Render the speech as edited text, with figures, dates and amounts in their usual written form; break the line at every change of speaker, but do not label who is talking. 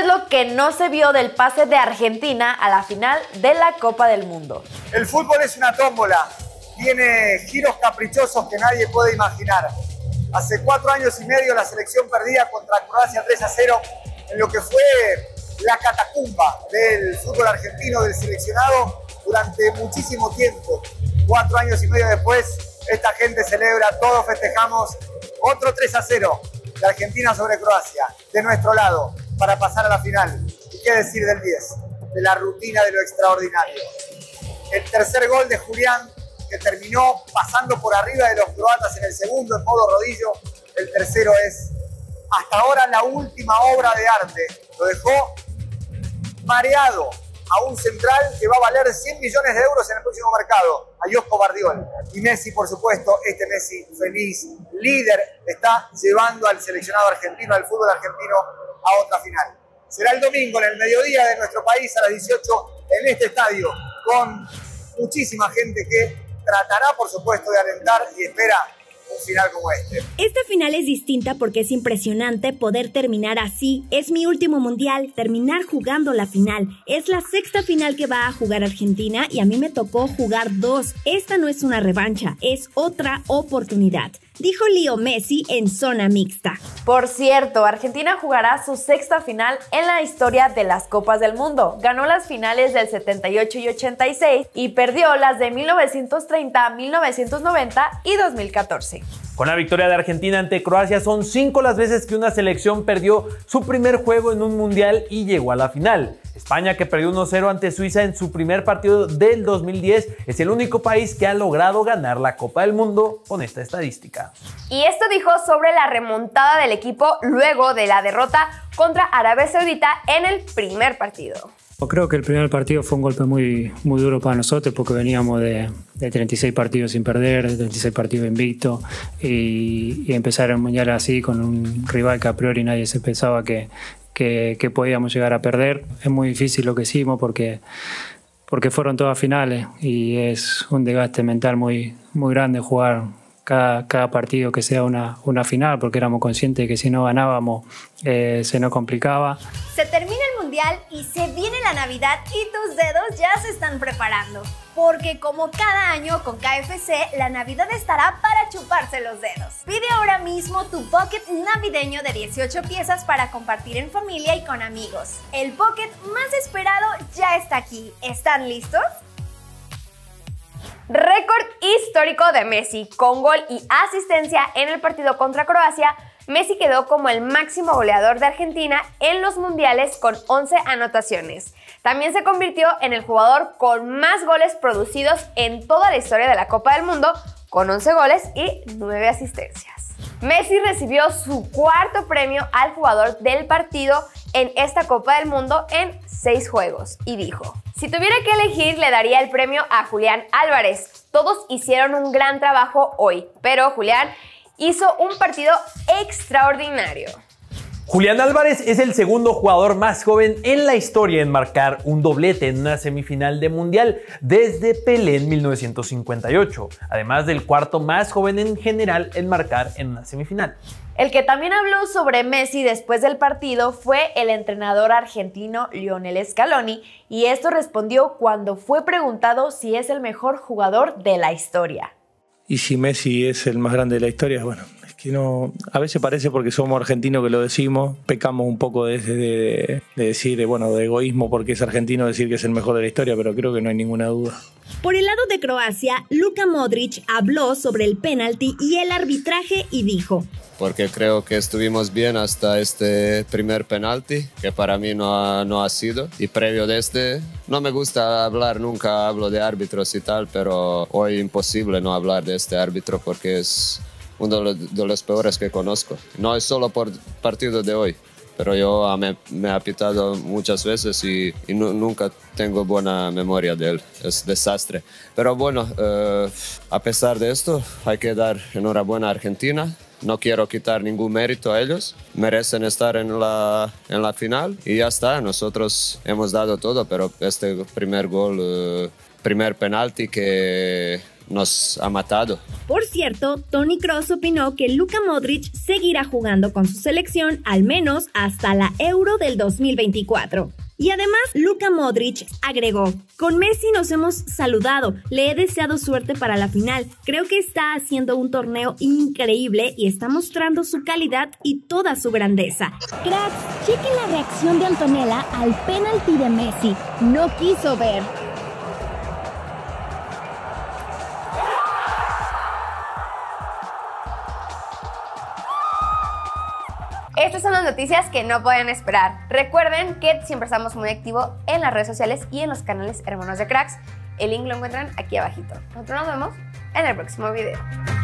es lo que no se vio del pase de Argentina a la final de la Copa del Mundo.
El fútbol es una tómbola, tiene giros caprichosos que nadie puede imaginar. Hace 4 años y medio la selección perdía contra Croacia 3-0 en lo que fue la catacumba del fútbol argentino, del seleccionado, durante muchísimo tiempo. 4 años y medio después, esta gente celebra, todos festejamos otro 3-0 de Argentina sobre Croacia, de nuestro lado, para pasar a la final. ¿Y qué decir del 10? De la rutina de lo extraordinario. El tercer gol de Julián, que terminó pasando por arriba de los croatas en el segundo en modo rodillo. El tercero es, hasta ahora, la última obra de arte. Lo dejó mareado a un central que va a valer 100 millones de euros en el próximo mercado, a Josko Gvardiol. Y Messi, por supuesto, este Messi feliz, líder, está llevando al seleccionado argentino, al fútbol argentino, a otra final. Será el domingo, en el mediodía de nuestro país, a las 18, en este estadio, con muchísima gente que tratará, por supuesto, de alentar y espera un final como este.
Esta final es distinta porque es impresionante poder terminar así. Es mi último mundial, terminar jugando la final. Es la 6ª final que va a jugar Argentina y a mí me tocó jugar 2. Esta no es una revancha, es otra oportunidad, dijo Leo Messi en zona mixta.
Por cierto, Argentina jugará su 6ª final en la historia de las Copas del Mundo. Ganó las finales del 78 y 86 y perdió las de 1930, 1990 y 2014.
Con la victoria de Argentina ante Croacia, son 5 las veces que una selección perdió su primer juego en un mundial y llegó a la final. España, que perdió 1-0 ante Suiza en su primer partido del 2010, es el único país que ha logrado ganar la Copa del Mundo con esta estadística.
Y esto dijo sobre la remontada del equipo luego de la derrota contra Arabia Saudita en el primer partido.
Creo que el primer partido fue un golpe muy duro para nosotros porque veníamos de 36 partidos sin perder, de 36 partidos invictos y empezar el mundial así con un rival que a priori nadie se pensaba que podíamos llegar a perder. Es muy difícil lo que hicimos porque fueron todas finales y es un desgaste mental muy grande jugar cada partido que sea una final, porque éramos conscientes de que si no ganábamos se nos complicaba.
Se termina el mundial y se viene la Navidad y tus dedos ya se están preparando. Porque como cada año con KFC, la Navidad estará para chuparse los dedos. Pide ahora mismo tu Pocket navideño de 18 piezas para compartir en familia y con amigos. El Pocket más esperado ya está aquí. ¿Están listos?
Récord histórico de Messi. Con gol y asistencia en el partido contra Croacia, Messi quedó como el máximo goleador de Argentina en los mundiales con 11 anotaciones. También se convirtió en el jugador con más goles producidos en toda la historia de la Copa del Mundo, con 11 goles y 9 asistencias. Messi recibió su 4º premio al jugador del partido en esta Copa del Mundo en 6 juegos y dijo: si tuviera que elegir, le daría el premio a Julián Álvarez. Todos hicieron un gran trabajo hoy, pero Julián hizo un partido extraordinario.
Julián Álvarez es el segundo jugador más joven en la historia en marcar un doblete en una semifinal de mundial desde Pelé en 1958, además del 4º más joven en general en marcar en una semifinal.
El que también habló sobre Messi después del partido fue el entrenador argentino Lionel Scaloni, y esto respondió cuando fue preguntado si es el mejor jugador de la historia.
Y si Messi es el más grande de la historia, bueno, es que no, a veces parece porque somos argentinos que lo decimos, pecamos un poco de decir, bueno, de egoísmo porque es argentino decir que es el mejor de la historia, pero creo que no hay ninguna duda.
Por el lado de Croacia, Luka Modric habló sobre el penalti y el arbitraje y dijo:
porque creo que estuvimos bien hasta este primer penalti, que para mí no ha sido. Y previo de este, no me gusta hablar, nunca hablo de árbitros y tal, pero hoy imposible no hablar de este árbitro porque es uno de los peores que conozco. No es solo por partido de hoy, pero yo me ha pitado muchas veces y nunca tengo buena memoria de él. Es desastre. Pero bueno, a pesar de esto, hay que dar enhorabuena a Argentina. No quiero quitar ningún mérito a ellos. Merecen estar en la final y ya está. Nosotros hemos dado todo, pero este primer gol, primer penalti que nos ha matado.
Por cierto, Toni Kroos opinó que Luka Modric seguirá jugando con su selección al menos hasta la Euro del 2024. Y además, Luka Modric agregó: con Messi nos hemos saludado, le he deseado suerte para la final, creo que está haciendo un torneo increíble y está mostrando su calidad y toda su grandeza.
Cracks, chequen la reacción de Antonella al penalti de Messi, no quiso ver.
Estas son las noticias que no pueden esperar. Recuerden que siempre estamos muy activos en las redes sociales y en los canales Hermanos de Cracks. El link lo encuentran aquí abajito. Nosotros nos vemos en el próximo video.